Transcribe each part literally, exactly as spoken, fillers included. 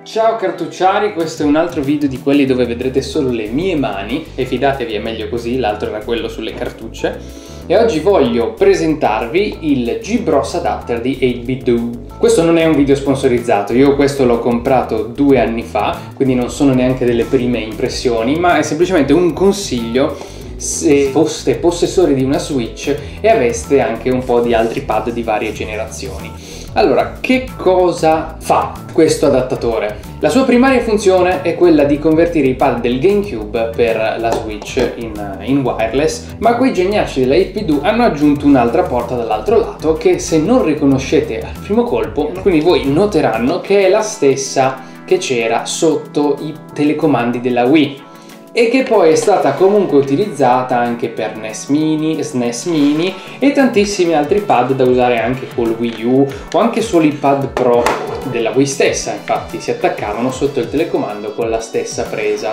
Ciao cartucciari, questo è un altro video di quelli dove vedrete solo le mie mani e fidatevi, è meglio così, l'altro era quello sulle cartucce. E oggi voglio presentarvi il G-Bros Adapter di eight bit do. Questo non è un video sponsorizzato, io questo l'ho comprato due anni fa, quindi non sono neanche delle prime impressioni, ma è semplicemente un consiglio se foste possessori di una Switch e aveste anche un po' di altri pad di varie generazioni. Allora, che cosa fa questo adattatore? La sua primaria funzione è quella di convertire i pad del GameCube per la Switch in, in wireless, ma quei geniacci della eight bit do hanno aggiunto un'altra porta dall'altro lato che, se non riconoscete al primo colpo, quindi voi noteranno che è la stessa che c'era sotto i telecomandi della Wii e che poi è stata comunque utilizzata anche per N E S Mini, S N E S Mini e tantissimi altri pad da usare anche col Wii U o anche solo i pad Pro della Wii stessa. Infatti si attaccavano sotto il telecomando con la stessa presa.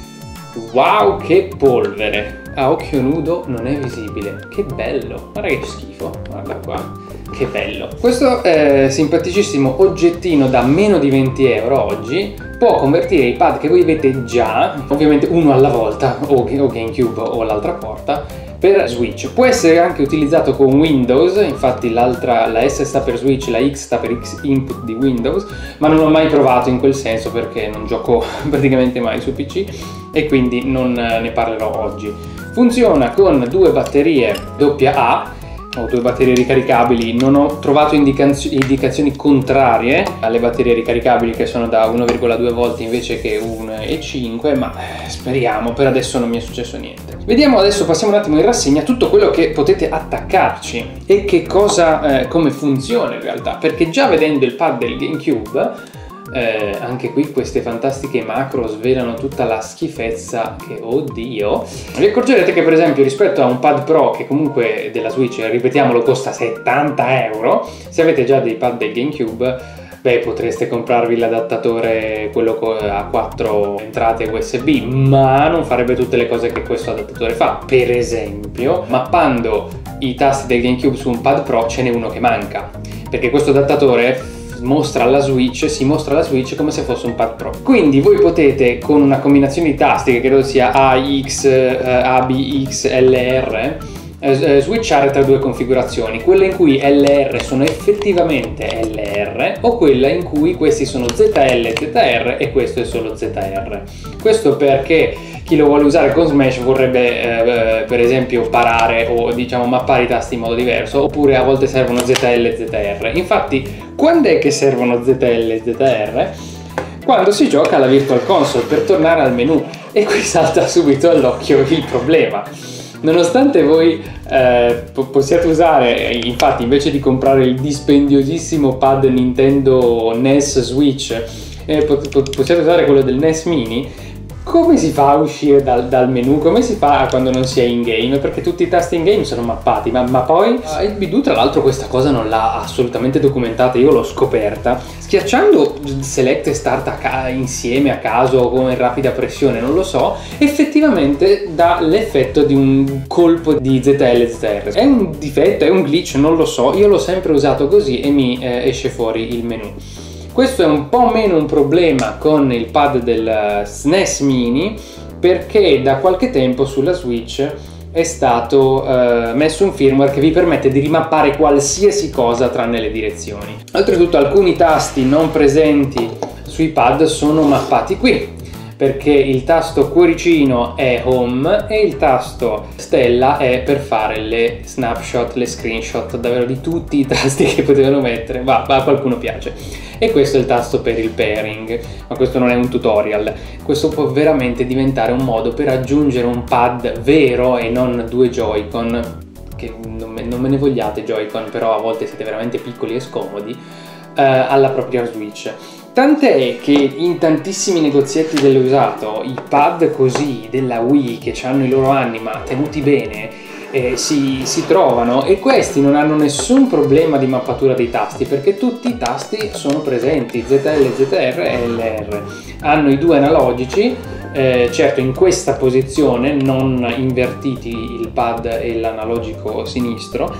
Wow, che polvere! A occhio nudo non è visibile. Che bello! Guarda che schifo, guarda qua. Che bello! Questo eh, simpaticissimo oggettino da meno di venti euro oggi può convertire i pad che voi avete già, ovviamente uno alla volta, o, o GameCube o l'altra porta, per Switch. Può essere anche utilizzato con Windows, infatti l'altra, la S sta per Switch, la X sta per X Input di Windows, ma non l'ho mai provato in quel senso perché non gioco praticamente mai su P C e quindi non ne parlerò oggi. Funziona con due batterie doppia A o due batterie ricaricabili. Non ho trovato indicazio indicazioni contrarie alle batterie ricaricabili che sono da uno virgola due volt invece che uno virgola cinque, ma speriamo, per adesso non mi è successo niente. Vediamo adesso, passiamo un attimo in rassegna tutto quello che potete attaccarci e che cosa, eh, come funziona in realtà, perché già vedendo il pad del GameCube Eh, anche qui queste fantastiche macro svelano tutta la schifezza che, oddio, vi accorgerete che per esempio rispetto a un pad Pro che comunque della Switch, ripetiamolo, costa settanta euro, se avete già dei pad del GameCube, beh, potreste comprarvi l'adattatore, quello a quattro entrate U S B, ma non farebbe tutte le cose che questo adattatore fa. Per esempio, mappando i tasti del GameCube su un pad Pro ce n'è uno che manca, perché questo adattatore mostra alla Switch, si mostra alla Switch come se fosse un pad Pro. Quindi voi potete, con una combinazione di tasti che credo sia A X, A B X, L R, eh, switchare tra due configurazioni, quella in cui L R sono effettivamente L R o quella in cui questi sono Z L, Z R e questo è solo Z R. Questo perché chi lo vuole usare con Smash vorrebbe eh, per esempio parare o diciamo mappare i tasti in modo diverso, oppure a volte servono Z L e Z R. Infatti, quando è che servono Z L e Z R? Quando si gioca alla Virtual Console per tornare al menu, e qui salta subito all'occhio il problema. Nonostante voi eh, possiate usare, infatti invece di comprare il dispendiosissimo pad Nintendo N E S Switch, eh, possiate usare quello del N E S Mini, come si fa a uscire dal, dal menu? Come si fa quando non si è in game? Perché tutti i tasti in game sono mappati, ma, ma poi eight bit do tra l'altro questa cosa non l'ha assolutamente documentata, io l'ho scoperta schiacciando Select e Start a insieme a caso o con rapida pressione, non lo so, effettivamente dà l'effetto di un colpo di Z L Z R. È un difetto, è un glitch, non lo so, io l'ho sempre usato così e mi eh, esce fuori il menu. Questo è un po' meno un problema con il pad del S N E S Mini, perché da qualche tempo sulla Switch è stato eh, messo un firmware che vi permette di rimappare qualsiasi cosa tranne le direzioni. Oltretutto alcuni tasti non presenti sui pad sono mappati qui, perché il tasto cuoricino è home e il tasto stella è per fare le snapshot, le screenshot davvero di tutti i tasti che potevano mettere, va, a qualcuno piace. E questo è il tasto per il pairing, ma questo non è un tutorial, questo può veramente diventare un modo per aggiungere un pad vero e non due Joy-Con, che non me, non me ne vogliate Joy-Con, però a volte siete veramente piccoli e scomodi, eh, alla propria Switch. Tant'è che in tantissimi negozietti dell'usato i pad così della Wii, che hanno i loro anni ma tenuti bene, eh, si, si trovano, e questi non hanno nessun problema di mappatura dei tasti perché tutti i tasti sono presenti, Z L, Z R e L R. Hanno i due analogici, eh, certo in questa posizione, non invertiti il pad e l'analogico sinistro,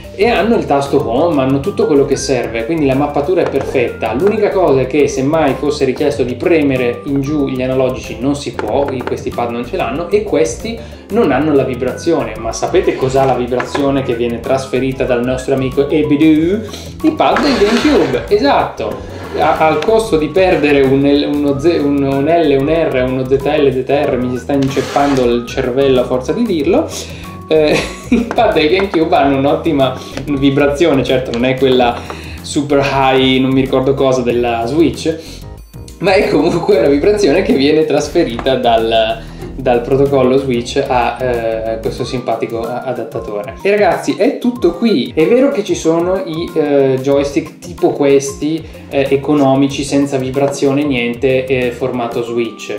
e hanno il tasto home, hanno tutto quello che serve, quindi la mappatura è perfetta. L'unica cosa è che se mai fosse richiesto di premere in giù gli analogici non si può, questi pad non ce l'hanno, e questi non hanno la vibrazione. Ma sapete cos'ha la vibrazione che viene trasferita dal nostro amico Ebidu? I pad del GameCube, esatto. Al costo di perdere un L, uno Z, un, un L, un R, uno Z L, Z R, mi si sta inceppando il cervello a forza di dirlo. Eh, i pad del GameCube hanno un'ottima vibrazione, certo non è quella super high, non mi ricordo cosa, della Switch, ma è comunque una vibrazione che viene trasferita dal, dal protocollo Switch a eh, questo simpatico adattatore. E ragazzi, è tutto qui. È vero che ci sono i eh, joystick tipo questi, eh, economici, senza vibrazione, niente, eh, formato Switch,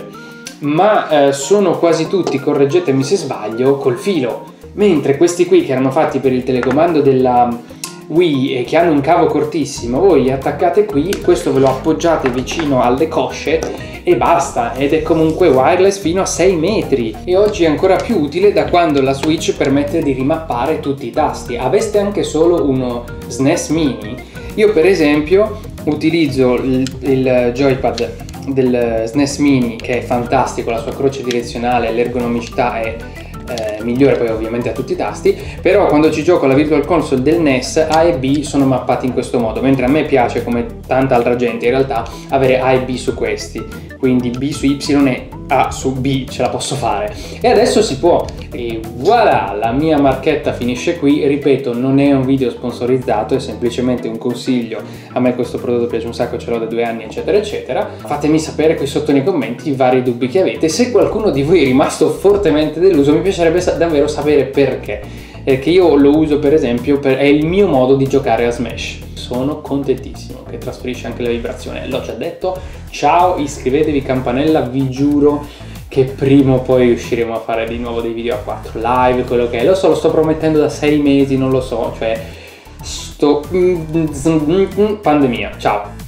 ma eh, sono quasi tutti, correggetemi se sbaglio, col filo. Mentre questi qui, che erano fatti per il telecomando della Wii e che hanno un cavo cortissimo, voi li attaccate qui, questo ve lo appoggiate vicino alle cosce e basta, ed è comunque wireless fino a sei metri, e oggi è ancora più utile da quando la Switch permette di rimappare tutti i tasti. Aveste anche solo uno S N E S Mini, io per esempio utilizzo il, il joypad del S N E S Mini, che è fantastico, la sua croce direzionale, l'ergonomicità è Eh, migliore, poi ovviamente a tutti i tasti, però quando ci gioco alla Virtual Console del N E S, A e B sono mappati in questo modo, mentre a me piace, come tanta altra gente in realtà, avere A e B su questi, quindi B su Y e A su B ce la posso fare, e adesso si può. E voilà, la mia marchetta finisce qui. Ripeto, non è un video sponsorizzato, è semplicemente un consiglio. A me questo prodotto piace un sacco, ce l'ho da due anni eccetera eccetera. Fatemi sapere qui sotto nei commenti i vari dubbi che avete. Se qualcuno di voi è rimasto fortemente deluso, mi piacerebbe davvero sapere perché, perché io lo uso per esempio, per, è il mio modo di giocare a Smash. Sono contentissimo, che trasferisce anche la vibrazione, l'ho già detto. Ciao, iscrivetevi, campanella, vi giuro che prima o poi riusciremo a fare di nuovo dei video a quattro, live, quello che è. Lo so, lo sto promettendo da sei mesi, non lo so, cioè sto pandemia. Ciao.